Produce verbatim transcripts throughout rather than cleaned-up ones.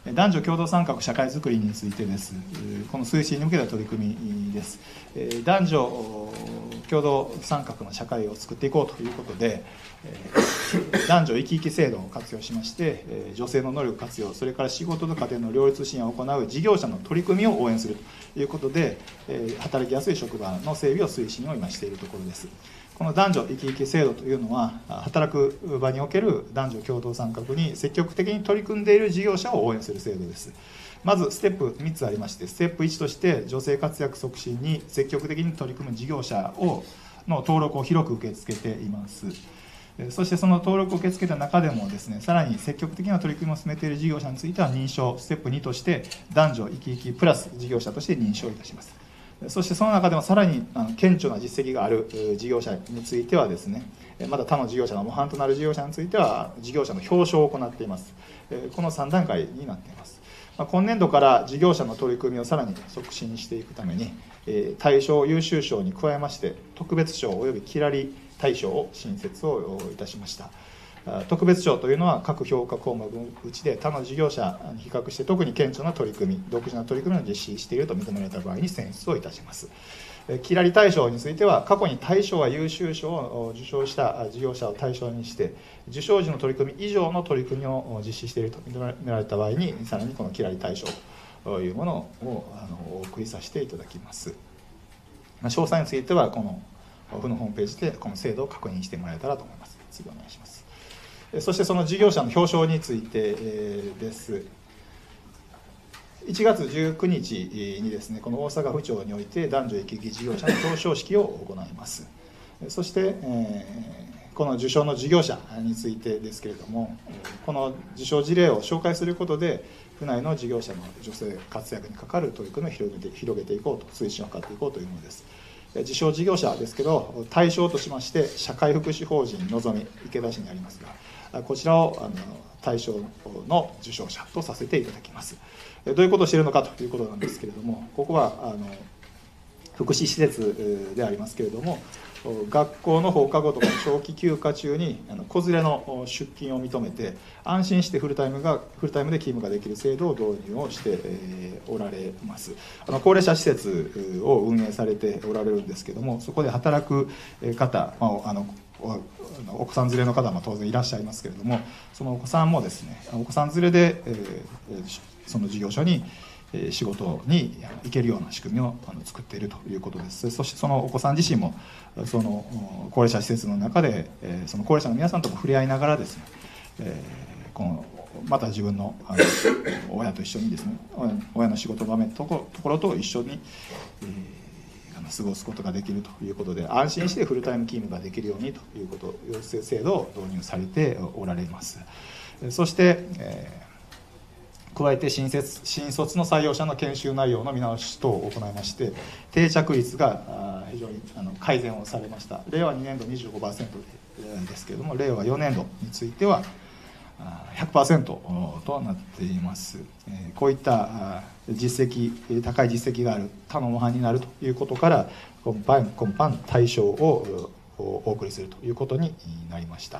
男女共同参画社会づくりについてです。この推進に向けた取り組みです。男女共同参画の社会を作っていこうということで、男女生き生き制度を活用しまして、女性の能力活用、それから仕事と家庭の両立支援を行う事業者の取り組みを応援するということで、働きやすい職場の整備を推進を今しているところです。この男女生き生き制度というのは、働く場における男女共同参画に積極的に取り組んでいる事業者を応援する制度です。まずステップみっつありまして、ステップいちとして女性活躍促進に積極的に取り組む事業者をの登録を広く受け付けています。そしてその登録を受け付けた中でもですね、さらに積極的な取り組みを進めている事業者については認証、ステップにとして男女生き生きプラス事業者として認証いたします。そしてその中でもさらに顕著な実績がある事業者についてはですね、また他の事業者の模範となる事業者については事業者の表彰を行っています。このさん段階になっています。今年度から事業者の取り組みをさらに促進していくために、大賞優秀賞に加えまして特別賞およびキラリ大賞を新設をいたしました。特別賞というのは各評価項目のうちで他の事業者に比較して特に顕著な取り組み、独自な取り組みを実施していると認められた場合に選出をいたします。キラリ大賞については過去に大賞や優秀賞を受賞した事業者を対象にして受賞時の取り組み以上の取り組みを実施していると認められた場合にさらにこのキラリ大賞というものをあのお送りさせていただきます。詳細についてはこの府のホームページでこの制度を確認してもらえたらと思います。次お願いします。そしてその事業者の表彰についてです。いちがつじゅうくにちにですね、この大阪府庁において男女生き生き事業者の表彰式を行います。そして、この受賞の事業者についてですけれども、この受賞事例を紹介することで、府内の事業者の女性活躍にかかる取り組みを広げて、広げていこうと、推進を図っていこうというものです。受賞事業者ですけど、対象としまして、社会福祉法人のぞみ、池田市にありますが、こちらをあの対象の受賞者とさせていただきます。どういうことをしているのかということなんですけれども、ここはあの福祉施設でありますけれども、学校の放課後とか長期休暇中に子連れの出勤を認めて安心してフルタイムがフルタイムで勤務ができる制度を導入をしておられます。あの高齢者施設を運営されておられるんですけれども、そこで働く方、まあ、あのお子さん連れの方も当然いらっしゃいますけれども、そのお子さんもですね、お子さん連れで、えー、その事業所に仕事に行けるような仕組みを作っているということです。そしてそのお子さん自身もその高齢者施設の中でその高齢者の皆さんとも触れ合いながらですね、このまた自分のあの親と一緒にですね、親の仕事場面ところと一緒に、えー、過ごすことができるということで、安心してフルタイム勤務ができるようにということ、制度を導入されておられます。そして、えー加えて新設新卒の採用者の研修内容の見直し等を行いまして、定着率が非常にあの改善をされました。れいわにねんど にじゅうごパーセント ですけれども、れいわよねんどについては ひゃくパーセント となっています。こういった実績、高い実績がある他の模範になるということから、今般、今般対象をお送りするということになりました。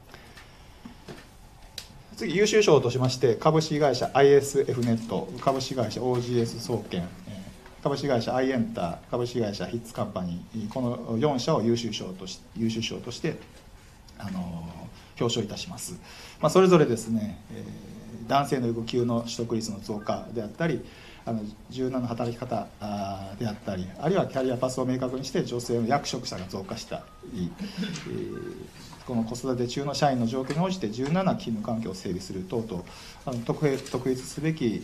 次、優秀賞としまして、株式会社 アイエスエフ ネット、株式会社 オージーエス 総研、株式会社 アイエンター、株式会社ヒッツカンパニー、このよん社を優秀賞とし優秀賞としてあの表彰いたします。まあ、それぞれですね、男性の育休の取得率の増加であったり、あの柔軟な働き方であったり、あるいはキャリアパスを明確にして女性の役職者が増加したり、この子育て中の社員の状況に応じて柔軟な勤務環境を整備する等々、あの特筆すべき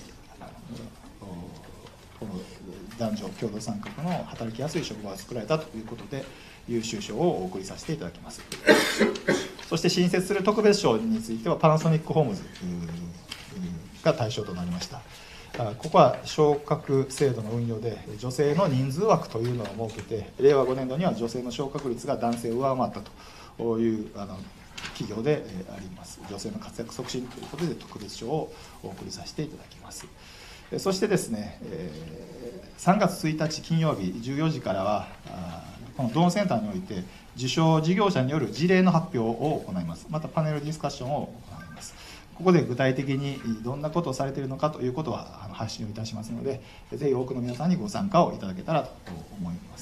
この男女共同参画の働きやすい職場を作られたということで優秀賞をお送りさせていただきます。そして新設する特別賞についてはパナソニックホームズが対象となりました。ここは昇格制度の運用で女性の人数枠というのを設けて、れいわごねんどには女性の昇格率が男性を上回ったというあの企業であります。女性の活躍促進ということで特別賞をお送りさせていただきます。そしてですね、さんがつついたち金曜日じゅうよじからはこのドーンセンターにおいて受賞事業者による事例の発表を行います。またパネルディスカッションを行います。 ここで具体的にどんなことをされているのかということは発信をいたしますので、ぜひ多くの皆さんにご参加をいただけたらと思います。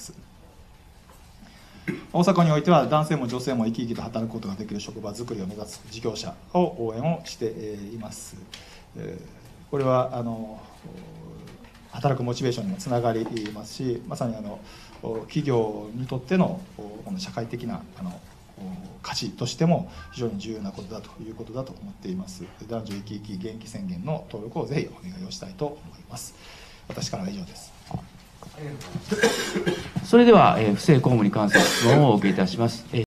大阪においては男性も女性も生き生きと働くことができる職場づくりを目指す事業者を応援をしています。これはあの働くモチベーションにもつながりますし、まさにあの企業にとってのこの社会的なあの価値としても非常に重要なことだということだと思っています。男女生き生き元気宣言の登録をぜひお願いをしたいと思います。私からは以上です。 それでは、えー、不正公務に関する質問をお受けいたします。えー